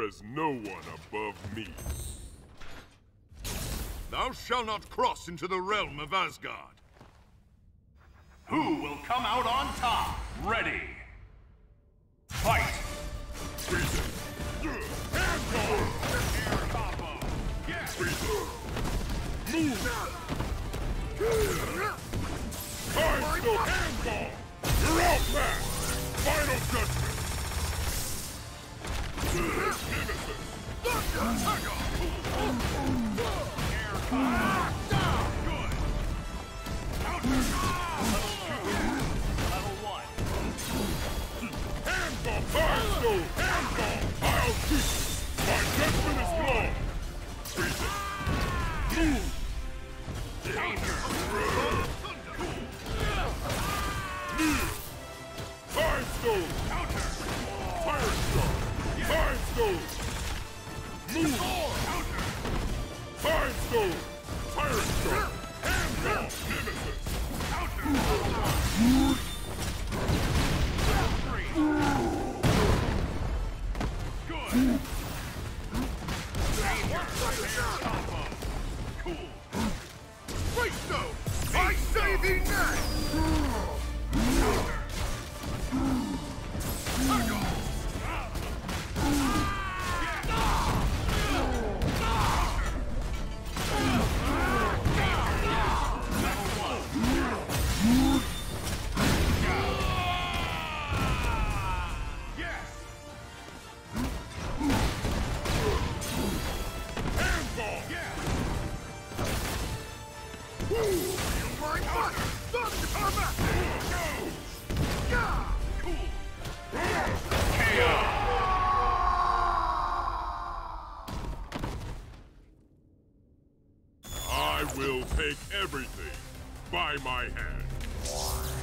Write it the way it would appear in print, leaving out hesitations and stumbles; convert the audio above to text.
is no one above me. Thou shalt not cross into the realm of Asgard. Who will come out on top? Ready. Fight! Freeze it! Hand guard! Air combo! Yes! Freeze it! Move! Time to hand guard! You're all back! Final judgment! Nemesis! Air combo! Good! Counter! Level 1. Hand guard! Time to hand guard! I'll keep it! My judgment is long! Freeze it! Move! Danger! Time stone! Counter! Fire star! Time stone! Move! Counter! Time stone! Fire star! Hand guard! Nemesis! Counter! 3. Good! Danger! Air combo! Cool! Wait, no! I say thee nay! Counter! I will take everything by my hand.